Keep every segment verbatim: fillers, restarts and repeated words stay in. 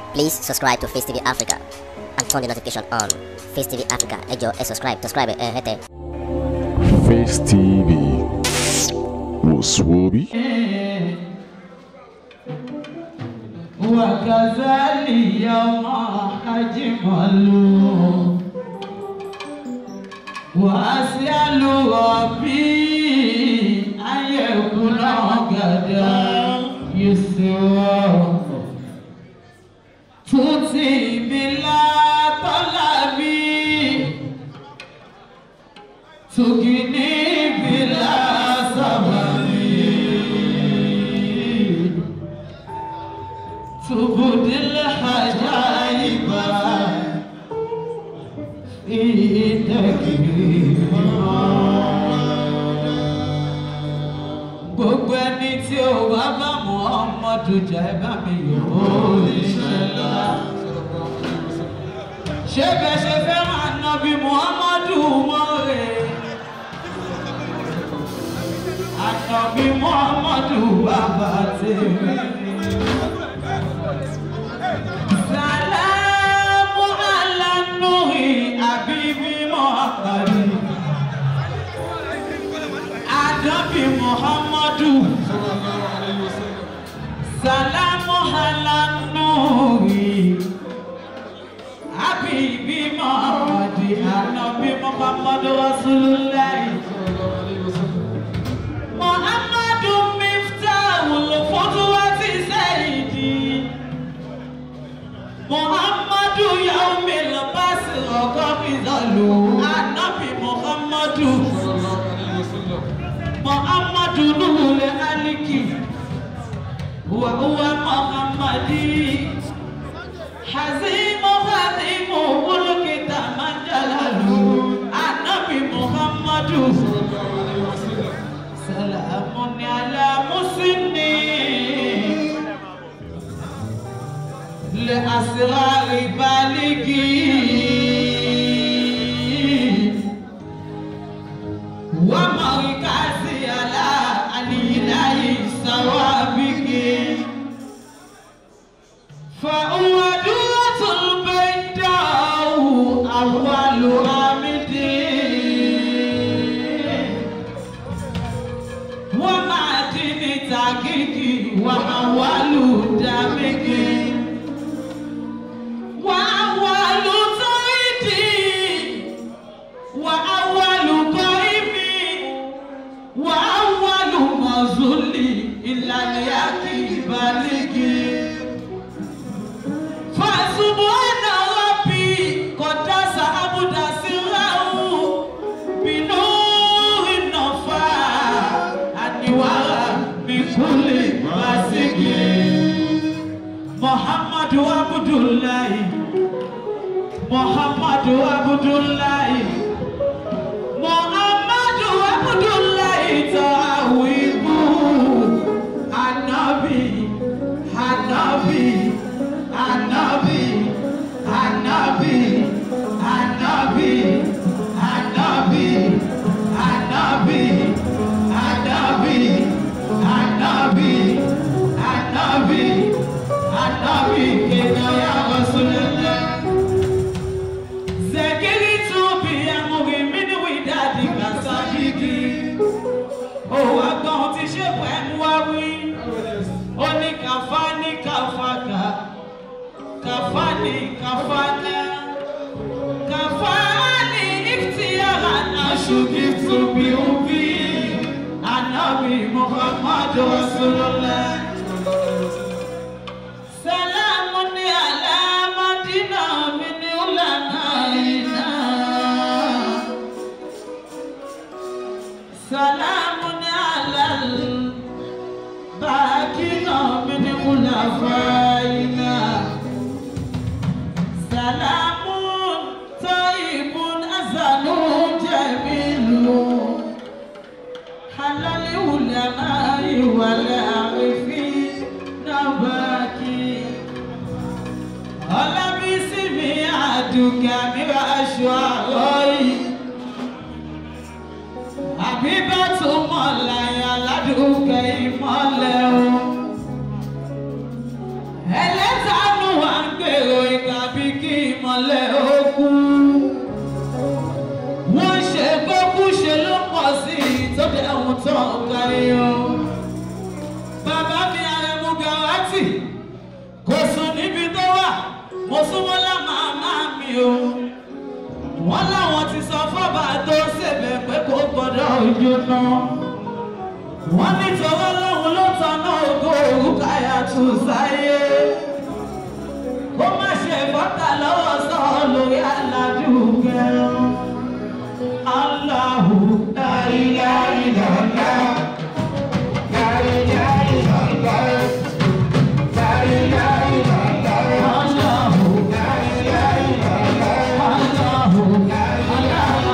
Please subscribe to Face T V Africa and turn the notification on. Face T V Africa, ẹ jọ̀ọ́ ẹ subscribe, subscribe ẹ hẹ́tẹ̀. Face T V Muswobi. Wakazali yawma hajimalu wasialu rabbi ayekuna gada yusra tuti bila talabi tugini bila sababi tubudil hajaiba itakirima gbogbo ẹni tí ó wá bá Muhammadu jẹ́ bá mi yòó ìṣẹ́lá ṣé bẹ́ ṣe fẹ́ràn Ànábì Muhammadu mọ́rẹ̀ Ànábì Muhammadu bàbá tèmi. Salamu ala Nuhi Habibi Muhammadu Ànábì Muhammadu Salamu ala Nuhi Habibi Muhammadu Ànábì Muhammadu Rasulullah Muhammadu Miftahul Futuwati Sayyidi Muhammadu Yaumil Basir Qabizalu Ànábì Muhammadu Muhammadu Nuhul Aliki wa huwa Muhammadi Hazimu Hazimu Mulkita Manjalalu Ànábì Muhammadu Salamun ala Musinni Le asrari baligi wa marikazi ala alilahi sawabiki fa huwa duratul baydau awwalu amidi wa madini takiki wa awwalu damiki Muhammadu Abdullahi Muhammadu Abdullahi Muhammadu Abdullahi Tawibu Ànábì Ànábì Ànábì Ànábì Ànábì Ànábì Ànábì Ànábì Ànábì Ànábì Ànábì kìnnìyà Rasulullah Zekiri tubi amuri mini widadi kasabiki Oh agbọn ti ṣe pẹ̀lú wáwí Ó ní kàfání kàfàkà Kàfání kàfàkà Kàfání ikhtiyara Ashuki tubi ubi Ànábì Muhammadu Rasulullah Salamun ala Madina min ulamaina Salamun ala al-bakina min ulafaina Salamun tayyibun azanun jamilun halal ulamai wal arifin nabaki Ọlábísí mi àdùkẹ́ mi wá aṣọ àrọ́yì Àbíbátú mọ̀láyà ládùúkẹ́ ìmọ̀lẹ̀ o ẹlẹ́tàánú wa ń gbé èrò ìka bí kí ìmọ̀lẹ̀ ó kú. Wọ́n ṣe kókú ṣe ló pọ̀ sí i tó dé ohun tó ń kárí o. Bàbá mi Àrẹ̀mú Gàwátì kò sùn níbi tó wà, mo súnmọ́ lá màmá mi o. Wọ́n láwọn ti sọ fọ́ba tó ṣèbẹ̀ pé kò gbọ́dọ̀ jóná. Wọ́n ní tọwọ́ lọ́hùn ló tanná ògo Rúkáyà tù sáyé. Kó má ṣe bọ́tà lọ́wọ́ sọ lórí Aládùúkẹ́. Allahu la ilaha illallah. La ilaha illallah. La ilaha illallah. Allahu la ilaha illallah. Allahu la ilaha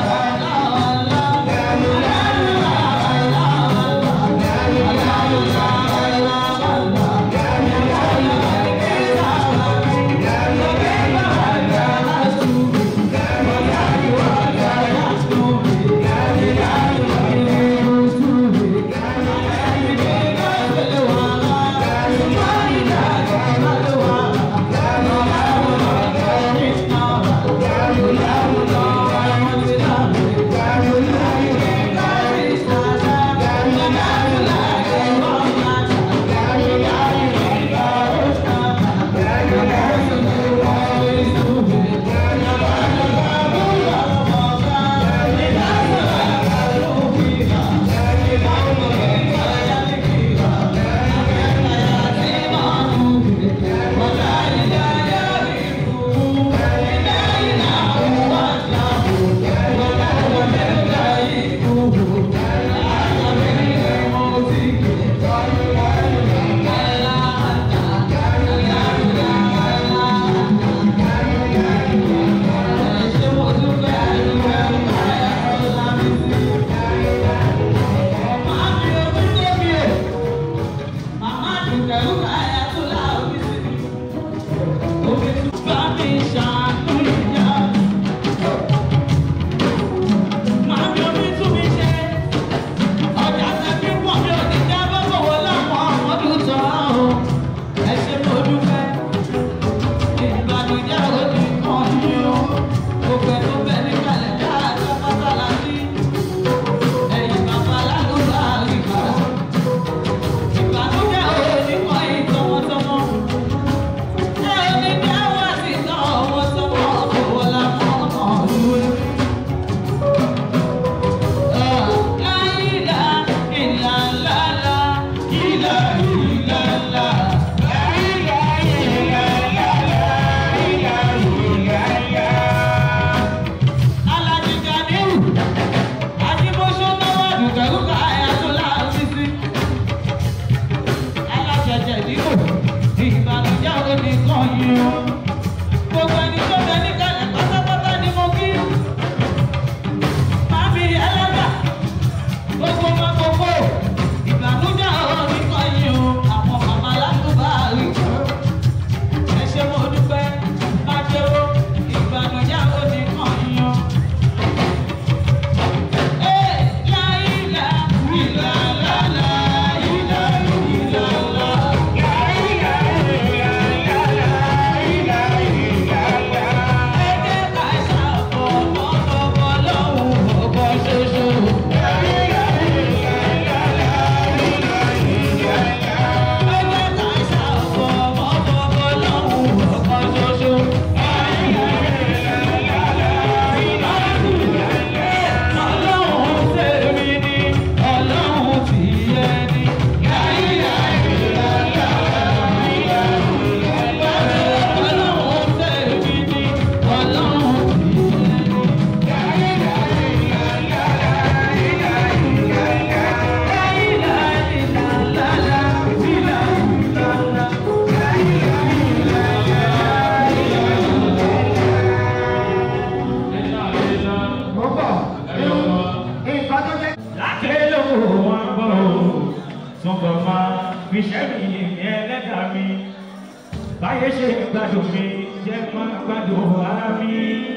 báyé ṣe gbádùn mi jẹ́ máa gbádùn ara mi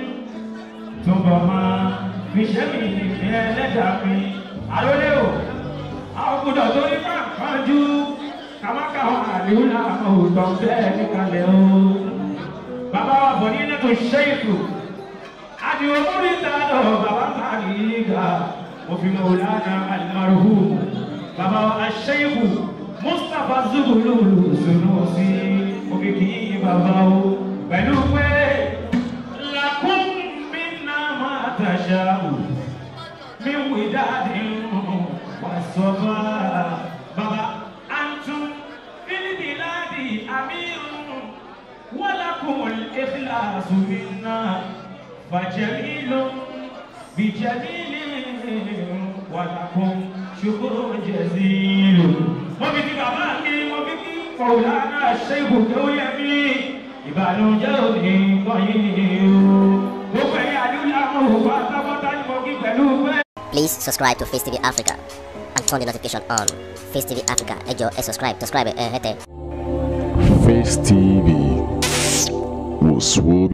túnbọ̀ máa fi ṣe mi ní ẹlẹ́dàá mi àrólé o àwọn gbọdọ̀ tó ní káàkájú kàmákà àwọn àdéhùn àwọn òótọ́ bẹ́ẹ̀ níkalẹ̀ o fadilatu sheikhu adi omori tado baba mariga mo fi maulana almarhum baba al-sheikhu Mustafa Zugulu Sunusi mo fi kí baba o pẹ̀lú pé lakum minna ma tasha'u min widadin wa safa baba antum fil biladi amirun wa lakum al-ikhlasu minna fajalilun bijalilin wa lakum shukrun jazilun mo fi kí baba mi mo fi kí maulana sheikhu Kewuyemi ìbànújẹ́ òní kọ́yìn o gbogbo ẹ̀yà adúláwọ̀ wà sábọ́tà ní mo kí pẹ̀lú pé. Please subscribe to Face T V Africa and turn the notification on. Face T V Africa, ẹ jọ̀ọ́ ẹ subscribe, subscribe ẹ hẹ́tẹ̀. Face T V was